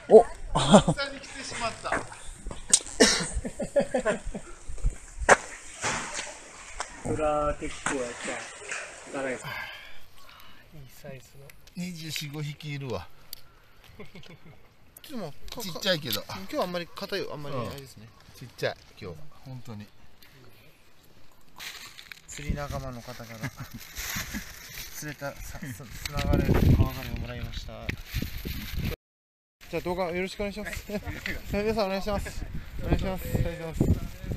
お下に来てしまった。 これは結構やった。誰ですか。いいサイズの。 24、5匹いるわ。 でもちっちゃいけど。 今日はあんまり硬い、あんまりあれですね。 ちっちゃい、今日は。本当に。 釣り仲間の方から釣れたつながれる川ガニをもらいました。じゃあ動画よろしくお願いします。皆さんお願いします。お願いします。お願いします。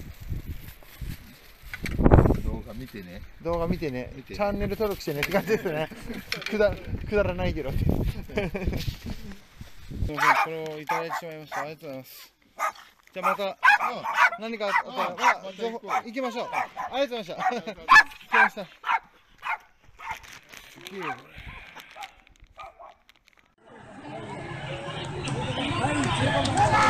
動画見てね。 動画見てね。 見てねチャンネル登録してねって感じですね。くだらないけど。すみません、これをいただいてしまいました。ありがとうございます。じゃあまた何かあったら、情報行きましょう。ありがとうございました。来ました。すげえこれ。 はい、